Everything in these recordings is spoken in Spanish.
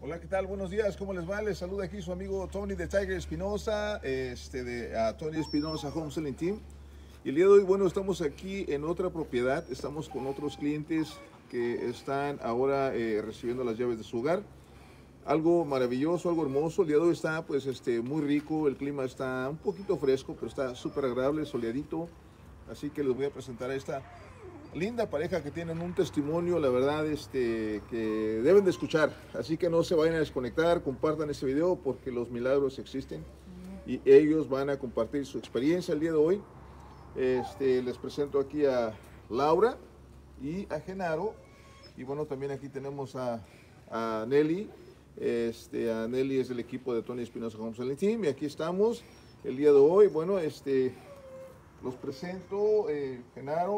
Hola, ¿qué tal? Buenos días, ¿cómo les va? Les saluda aquí su amigo Tony de Tiger Espinosa, Tony Espinosa Home Selling Team. Y el día de hoy, bueno, estamos aquí en otra propiedad, estamos con otros clientes que están ahora recibiendo las llaves de su hogar. Algo maravilloso, algo hermoso. El día de hoy está pues muy rico, el clima está un poquito fresco, pero está súper agradable, soleadito. Así que les voy a presentar a esta linda pareja que tienen un testimonio, la verdad, que deben de escuchar. Así que no se vayan a desconectar, compartan este video porque los milagros existen y ellos van a compartir su experiencia el día de hoy. Les presento aquí a Laura y a Genaro. Y bueno, también aquí tenemos a Nelly. A Nelly es del equipo de Tony Espinosa Home Selling Team y aquí estamos el día de hoy. Bueno, los presento, Genaro,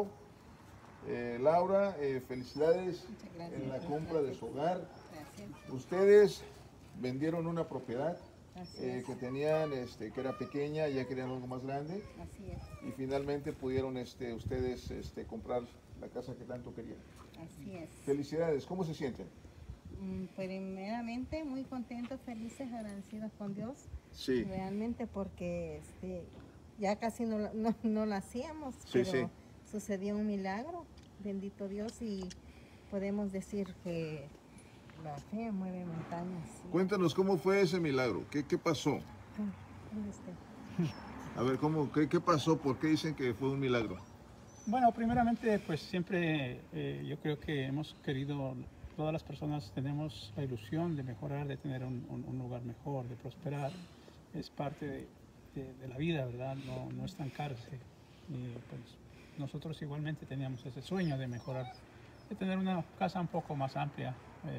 Laura, felicidades en la compra de su hogar. Gracias. Ustedes vendieron una propiedad Así que tenían, que era pequeña, ya querían algo más grande Así es, y finalmente pudieron ustedes comprar la casa que tanto querían. así es. Felicidades, ¿cómo se sienten? Primeramente muy contentos, felices, agradecidos con Dios. Sí. Realmente porque ya casi no lo hacíamos, Sí, pero sí. sucedió un milagro, bendito Dios, y podemos decir que la fe mueve montañas. ¿Sí? Cuéntanos cómo fue ese milagro, qué pasó. ¿Dónde está? A ver, qué pasó? ¿Por qué dicen que fue un milagro? Bueno, primeramente, pues siempre yo creo que hemos querido, todas las personas tenemos la ilusión de mejorar, de tener un lugar mejor, de prosperar. Es parte de la vida, ¿verdad? No estancarse. Y pues nosotros igualmente teníamos ese sueño de mejorar, de tener una casa un poco más amplia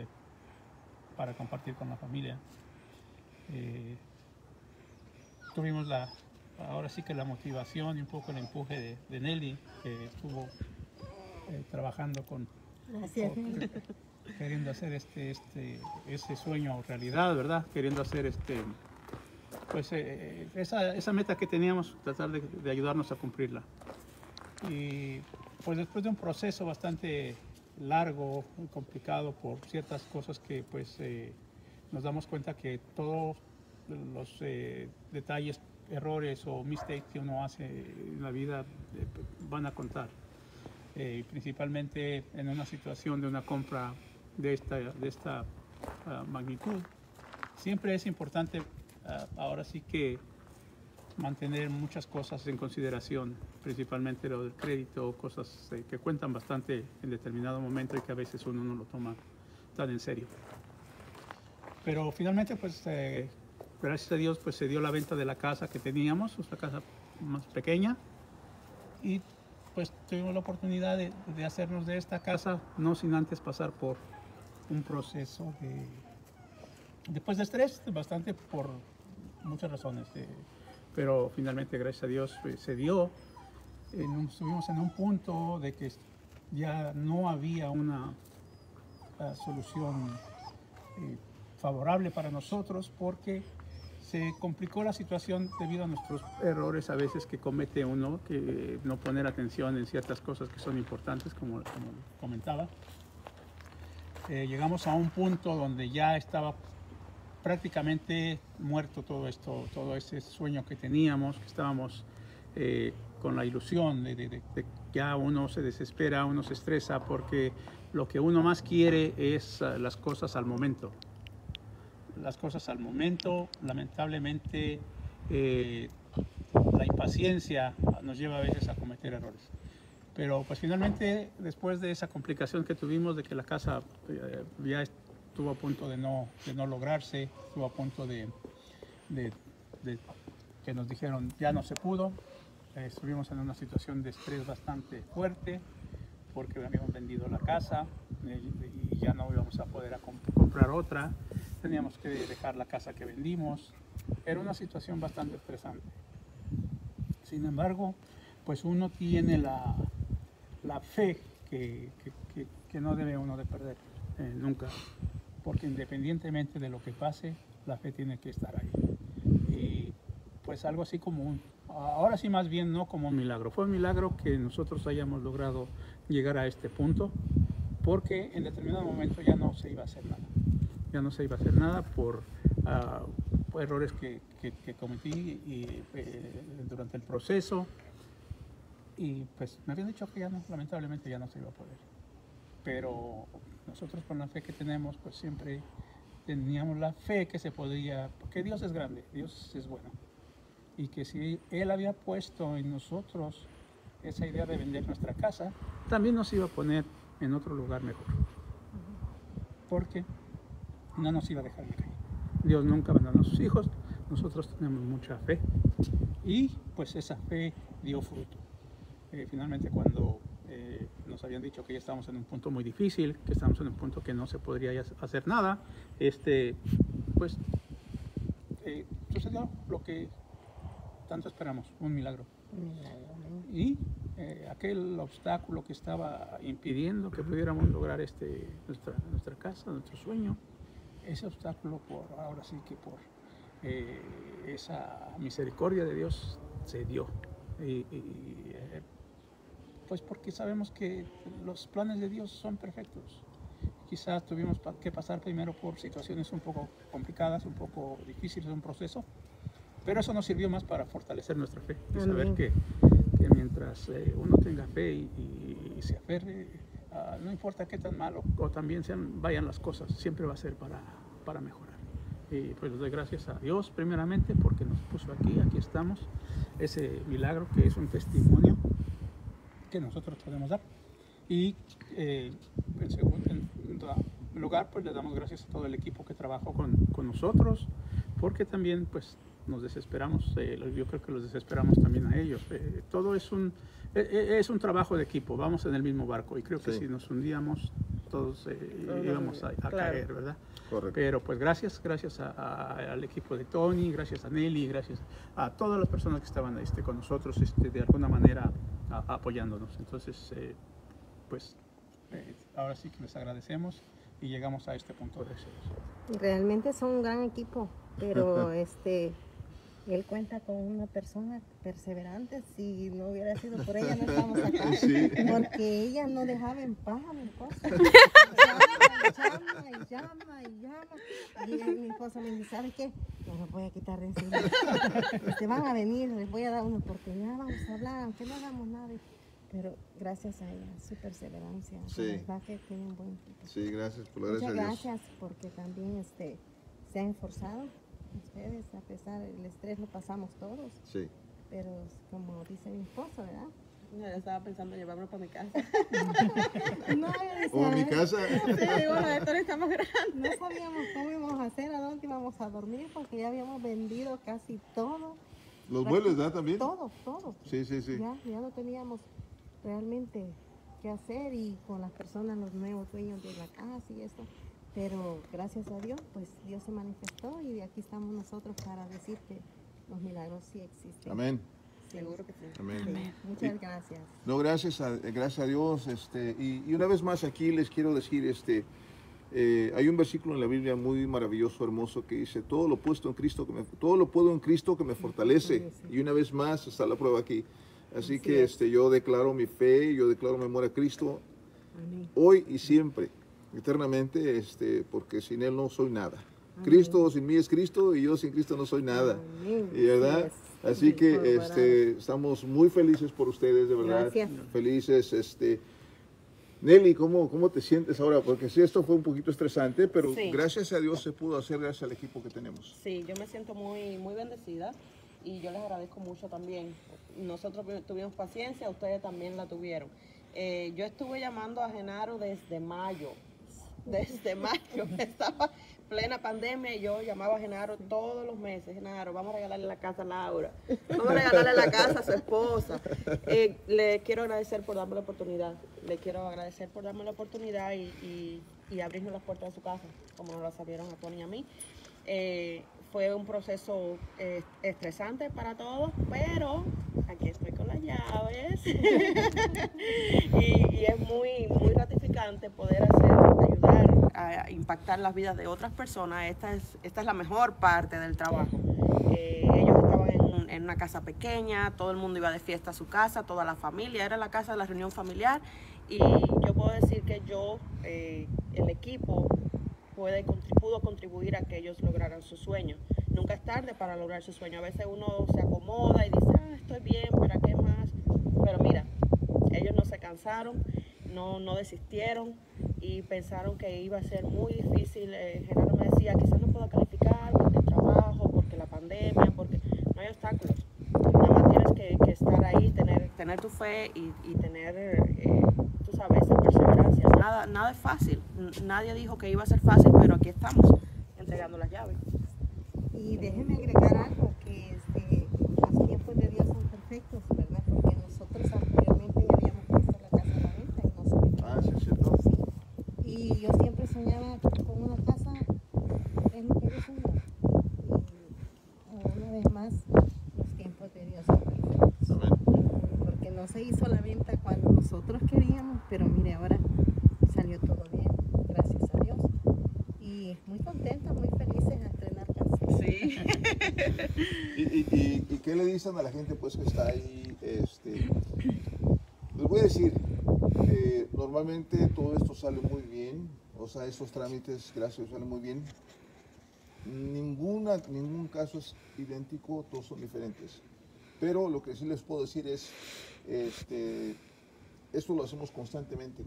para compartir con la familia. Tuvimos ahora sí que la motivación y un poco el empuje de Nelly, que estuvo trabajando Gracias. queriendo hacer ese sueño realidad, ¿verdad? Queriendo hacer pues esa meta que teníamos, tratar de ayudarnos a cumplirla. Y pues después de un proceso bastante largo, muy complicado por ciertas cosas que pues nos damos cuenta que todos los detalles, errores o mistakes que uno hace en la vida van a contar. Principalmente en una situación de una compra de esta magnitud. Siempre es importante ahora sí que mantener muchas cosas en consideración, principalmente lo del crédito, cosas que cuentan bastante en determinado momento y que a veces uno no lo toma tan en serio. Pero finalmente, pues gracias a Dios, pues se dio la venta de la casa que teníamos, una casa más pequeña, y pues tuvimos la oportunidad de hacernos de esta casa, no sin antes pasar por un proceso después de estrés, bastante por muchas razones, pero finalmente, gracias a Dios, se dio. Estuvimos en un punto de que ya no había una solución favorable para nosotros porque se complicó la situación debido a nuestros errores a veces que comete uno, que no poner atención en ciertas cosas que son importantes, como comentaba. Llegamos a un punto donde ya estaba prácticamente muerto todo esto, todo ese sueño que teníamos, que estábamos con la ilusión de ya uno se desespera, uno se estresa porque lo que uno más quiere es las cosas al momento. Las cosas al momento, lamentablemente la impaciencia nos lleva a veces a cometer errores. Pero pues finalmente, después de esa complicación que tuvimos de que la casa ya estuvo a punto de no lograrse, estuvo a punto de que nos dijeron ya no se pudo, estuvimos en una situación de estrés bastante fuerte porque habíamos vendido la casa y ya no íbamos a poder comprar otra. Teníamos que dejar la casa que vendimos. Era una situación bastante estresante. Sin embargo, pues uno tiene la fe que no debe uno de perder nunca. Porque independientemente de lo que pase, la fe tiene que estar ahí. Y pues algo así como ahora sí más bien no como un milagro. Fue un milagro que nosotros hayamos logrado llegar a este punto, porque en determinado momento ya no se iba a hacer nada. ya no se iba a hacer nada por errores que cometí durante el proceso. Y pues me habían dicho que ya no, lamentablemente ya no se iba a poder. Pero nosotros con la fe que tenemos, pues siempre teníamos la fe que se podía, porque Dios es grande, Dios es bueno. Y que si Él había puesto en nosotros esa idea de vender nuestra casa, también nos iba a poner en otro lugar mejor. Porque no nos iba a dejar caer. Dios nunca abandonó a sus hijos, nosotros tenemos mucha fe y pues esa fe dio fruto. Finalmente cuando nos habían dicho que ya estábamos en un punto muy difícil, que estábamos en un punto que no se podría ya hacer nada, pues sucedió lo que tanto esperamos, un milagro. Y aquel obstáculo que estaba impidiendo que pudiéramos lograr nuestra casa, nuestro sueño, ese obstáculo ahora sí que por esa misericordia de Dios se dio. Pues porque sabemos que los planes de Dios son perfectos. Quizás tuvimos que pasar primero por situaciones un poco complicadas, un poco difíciles, un proceso, pero eso nos sirvió más para fortalecer nuestra fe y saber que mientras uno tenga fe y se aferre, no importa qué tan malo o también vayan las cosas, siempre va a ser para mejorar. Y pues les doy gracias a Dios primeramente porque nos puso aquí estamos, ese milagro que es un testimonio que nosotros podemos dar. Y en lugar, pues le damos gracias a todo el equipo que trabajó con nosotros, porque también pues nos desesperamos, yo creo que los desesperamos también a ellos. Todo es un trabajo de equipo, vamos en el mismo barco y creo que si nos hundíamos todos íbamos a caer, ¿verdad? Correcto. Pero pues gracias al equipo de Tony, gracias a Nelly, gracias a todas las personas que estaban con nosotros de alguna manera apoyándonos. Entonces, pues ahora sí que les agradecemos y llegamos a este punto de ser. Realmente son un gran equipo, pero él cuenta con una persona perseverante. Si no hubiera sido por ella, no estamos acá. Sí. Porque ella no dejaba en paz a mi esposa. Llama. Y mi esposa me dice, ¿sabe qué? No los voy a quitar de encima. Van a venir, les voy a dar una oportunidad, vamos a hablar, aunque no hagamos nada. Pero gracias a ella, su perseverancia, la verdad que tiene un buen equipo. Sí, gracias por la gracia a Dios. Muchas gracias porque también se han esforzado. Ustedes, a pesar del estrés, lo pasamos todos. Sí. Pero como dice mi esposo, ¿verdad? Yo estaba pensando en llevarlo para mi casa. ¿O mi casa? Sí, bueno, esto está más grande. No sabíamos cómo íbamos a hacer, a dónde íbamos a dormir, porque ya habíamos vendido casi todo. Los muebles, ¿verdad? También. Todo. Sí. Ya no teníamos realmente qué hacer y con las personas, los nuevos dueños de la casa y eso. Pero gracias a Dios, pues Dios se manifestó y de aquí estamos nosotros para decir que los milagros sí existen. Amén. Seguro que sí. Amén. Sí. Muchas gracias. No, gracias a Dios. Y una vez más aquí les quiero decir, hay un versículo en la Biblia muy maravilloso, hermoso, que dice, todo lo puedo en Cristo que me fortalece. Y una vez más está la prueba aquí. Así que yo declaro mi fe, yo declaro mi amor a Cristo. Amén. Hoy y siempre, eternamente, porque sin Él no soy nada. Amén. Cristo sin mí es Cristo y yo sin Cristo no soy nada. Amén. ¿Y verdad? Yes. Así que estamos muy felices por ustedes, de verdad. Gracias. Felices. Nelly, ¿cómo te sientes ahora? Porque sí, esto fue un poquito estresante, pero gracias a Dios se pudo hacer gracias al equipo que tenemos. Sí, yo me siento muy, muy bendecida y yo les agradezco mucho también. Nosotros tuvimos paciencia, ustedes también la tuvieron. Yo estuve llamando a Genaro desde mayo. Estaba plena pandemia y yo llamaba a Genaro todos los meses. Genaro, vamos a regalarle la casa a Laura, vamos a regalarle la casa a su esposa. Le quiero agradecer por darme la oportunidad, y abrirnos las puertas de su casa, como nos las abrieron a Tony y a mí. Fue un proceso estresante para todos, pero aquí estoy con las llaves y es muy, muy gratificante poder ayudar a impactar las vidas de otras personas. Esta es la mejor parte del trabajo. Ellos estaban en una casa pequeña, todo el mundo iba de fiesta a su casa, toda la familia, era la casa de la reunión familiar y yo puedo decir que el equipo pudo contribuir a que ellos lograran su sueño. Nunca es tarde para lograr su sueño. A veces uno se acomoda y dice, estoy bien, ¿para qué más? Pero mira, ellos no se cansaron, no desistieron y pensaron que iba a ser muy difícil. Genaro me decía, quizás no pueda calificar porque el trabajo, porque la pandemia, porque no hay obstáculos. Nada más tienes que estar ahí, tener tu fe y tener, tú sabes, esa perseverancia. Nada es fácil. Nadie dijo que iba a ser fácil, pero aquí estamos, entregando las llaves. Y déjenme agregar algo, que los tiempos de Dios son perfectos, ¿verdad? Porque nosotros anteriormente ya habíamos puesto la casa a la venta y no se vendía. Ah, sí, es cierto. Sí. Y yo siempre soñaba con una casa, es lo que yo soñaba. Y una vez más, los tiempos de Dios son perfectos. Amén. Porque no se hizo la venta cuando nosotros queríamos, pero mire, ahora salió todo bien, gracias a Dios. Y muy contenta, muy felices a estrenar casa. Sí. ¿Y qué le dicen a la gente pues que está ahí? Les voy a decir, normalmente todo esto sale muy bien, o sea, esos trámites, gracias a Dios, salen muy bien. Ningún caso es idéntico, todos son diferentes. Pero lo que sí les puedo decir es, esto lo hacemos constantemente,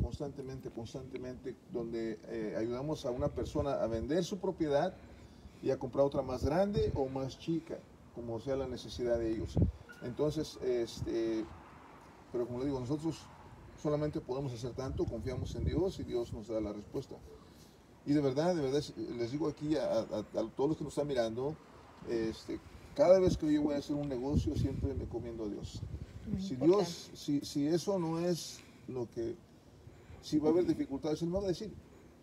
donde ayudamos a una persona a vender su propiedad y a comprar otra más grande o más chica, como sea la necesidad de ellos. Entonces, pero como le digo, nosotros solamente podemos hacer tanto, confiamos en Dios y Dios nos da la respuesta. Y de verdad, les digo aquí a todos los que nos están mirando, cada vez que yo voy a hacer un negocio, siempre me encomiendo a Dios. Si Dios, si eso no es lo que, si va a haber dificultades, Él me va a decir.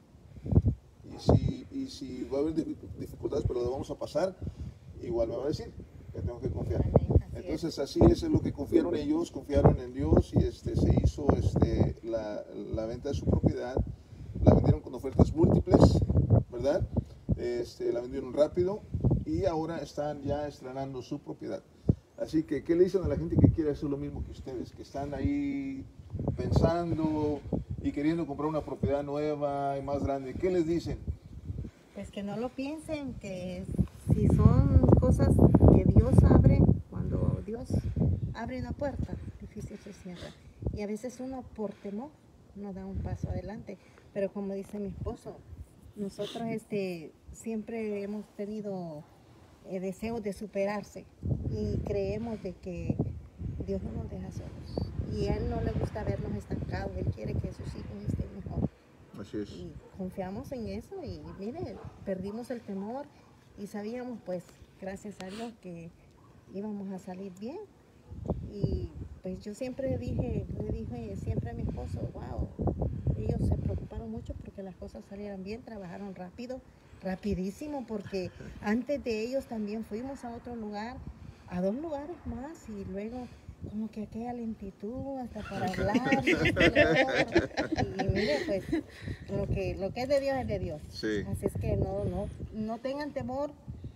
Y si va a haber dificultades, pero lo vamos a pasar, igual me va a decir que tengo que confiar. Entonces así es lo que confiaron ellos, confiaron en Dios y se hizo la venta de su propiedad. La vendieron con ofertas múltiples, ¿verdad? La vendieron rápido y ahora están ya estrenando su propiedad. Así que, ¿qué le dicen a la gente que quiere hacer lo mismo que ustedes? Que están ahí pensando y queriendo comprar una propiedad nueva y más grande. ¿Qué les dicen? Pues que no lo piensen, que si son cosas que Dios abre, cuando Dios abre una puerta, difícil se cierra. Y a veces uno por temor no da un paso adelante. Pero como dice mi esposo, nosotros siempre hemos tenido deseos de superarse y creemos de que Dios no nos deja solos. Y a Él no le gusta vernos estancados, Él quiere que sus hijos estén mejor. Así es. Y confiamos en eso y mire, perdimos el temor y sabíamos pues, gracias a Dios, que íbamos a salir bien. Y pues yo siempre le dije siempre a mi esposo, wow, ellos se preocuparon mucho porque las cosas salieran bien, trabajaron rápido, rapidísimo, porque antes de ellos también fuimos a otro lugar, a 2 lugares más y luego como que aquella lentitud hasta para hablar. Y mire, pues lo que es de Dios es de Dios. Sí. Así es que no tengan temor,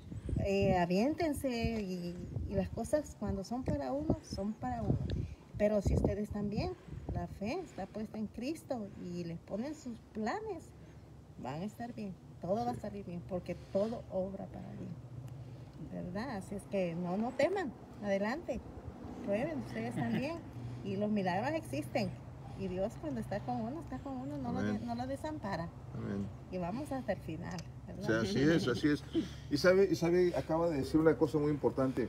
aviéntense y las cosas cuando son para uno, son para uno. Pero si ustedes también, la fe está puesta en Cristo y les ponen sus planes, van a estar bien, todo va a salir bien, porque todo obra para bien, ¿verdad? Así es que no teman, adelante, prueben ustedes también, y los milagros existen, y Dios cuando está con uno, no lo desampara. Amén. Y vamos hasta el final, ¿verdad? O sea, así es. Y sabe, acaba de decir una cosa muy importante.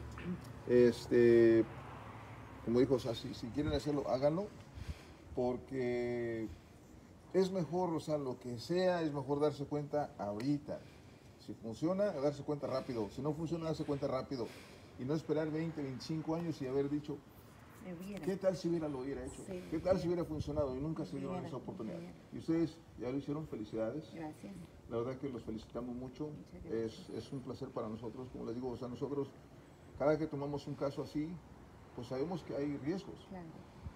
Como dijo, o sea, si quieren hacerlo, háganlo, porque es mejor, o sea, lo que sea, es mejor darse cuenta ahorita. Si funciona, darse cuenta rápido. Si no funciona, darse cuenta rápido. Y no esperar 20, 25 años y haber dicho, ¿qué tal si lo hubiera hecho? Sí. ¿Qué tal si hubiera funcionado? Y nunca se dieron esa oportunidad. Y ustedes ya lo hicieron, felicidades. Gracias. La verdad que los felicitamos mucho. Es un placer para nosotros, como les digo, o sea, nosotros, cada que tomamos un caso así, pues sabemos que hay riesgos. Claro.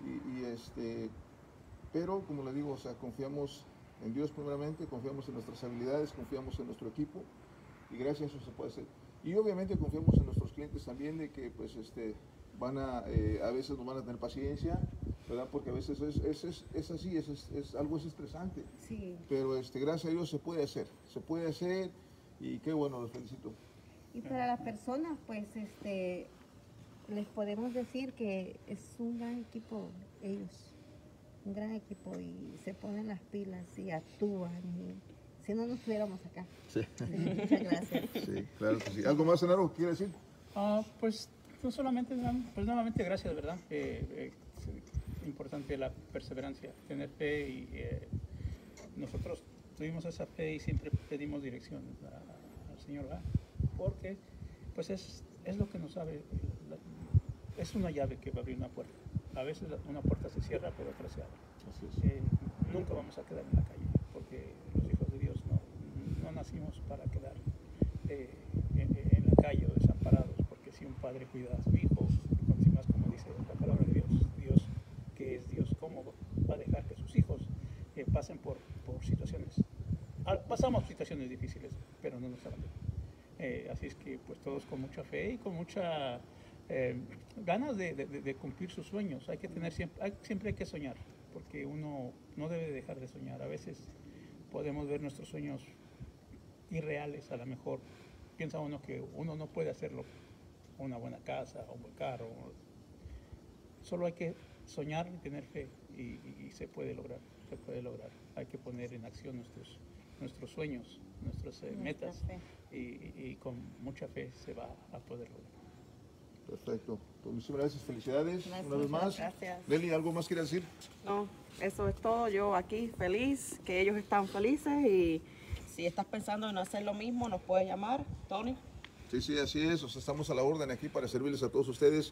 Pero como les digo, o sea, confiamos en Dios primeramente, confiamos en nuestras habilidades, confiamos en nuestro equipo y gracias a eso se puede hacer. Y obviamente confiamos en nuestros clientes también de que pues a veces nos van a tener paciencia ¿verdad? Porque a veces es así, es algo estresante. Sí. Pero gracias a Dios se puede hacer y qué bueno, los felicito. Y para las personas, pues, les podemos decir que es un gran equipo ellos, un gran equipo y se ponen las pilas y actúan. Y si no, no estuviéramos acá. Sí. Muchas gracias. Sí, claro que sí. ¿Algo más, Senaro, quiere decir? Pues no solamente, pues nuevamente gracias, ¿verdad? Es importante la perseverancia, tener fe y nosotros tuvimos esa fe y siempre pedimos dirección al Señor, ¿verdad? Porque pues es lo que nos sabe, es una llave que va a abrir una puerta. A veces una puerta se cierra, pero otra se abre. Nunca vamos a quedar en la calle, porque los hijos de Dios no nacimos para quedar en la calle o desamparados, porque si un padre cuida a su hijo, más como dice la palabra de Dios, Dios que es Dios, ¿cómo va a dejar que sus hijos pasen por situaciones? Pasamos situaciones difíciles, pero no nos abandonan. Así es que pues todos con mucha fe y con mucha ganas de cumplir sus sueños. Hay que tener siempre hay que soñar, porque uno no debe dejar de soñar. A veces podemos ver nuestros sueños irreales, a lo mejor piensa uno que uno no puede hacerlo, una buena casa, un buen carro. Solo hay que soñar y tener fe y se puede lograr, Hay que poner en acción nuestros sueños, nuestras metas y con mucha fe se va a poder lograr. Perfecto. Pues muchísimas gracias, felicidades una vez más. Gracias. Nelly, ¿algo más quieres decir? No, eso es todo. Yo aquí feliz, que ellos están felices y si estás pensando en hacer lo mismo, nos puedes llamar, Tony. Sí, así es. O sea, estamos a la orden aquí para servirles a todos ustedes.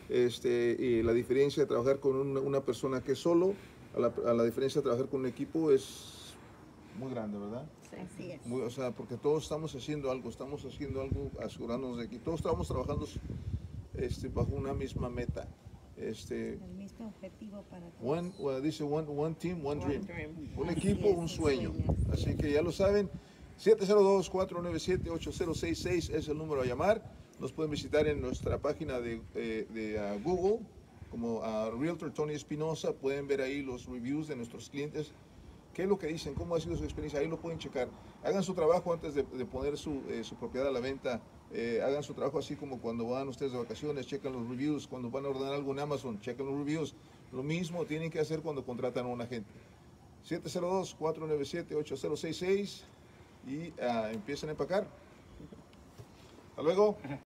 Y la diferencia de trabajar con una persona que es solo, a la diferencia de trabajar con un equipo es muy grande, ¿verdad? Sí. Así es. O sea, porque todos estamos haciendo algo, asegurándonos de que todos estamos trabajando bajo una misma meta. El mismo objetivo para todos. Dice one team, one dream. Un Así equipo, es, un un sueño. sueño. Así que ya lo saben, 702-497-8066 es el número a llamar. Nos pueden visitar en nuestra página de Google como Realtor Tony Espinosa. Pueden ver ahí los reviews de nuestros clientes. ¿Qué es lo que dicen? ¿Cómo ha sido su experiencia? Ahí lo pueden checar. Hagan su trabajo antes de poner su propiedad a la venta. Hagan su trabajo así como cuando van ustedes de vacaciones, chequen los reviews. Cuando van a ordenar algo en Amazon, chequen los reviews. Lo mismo tienen que hacer cuando contratan a un agente. 702-497-8066 y empiecen a empacar. Hasta luego.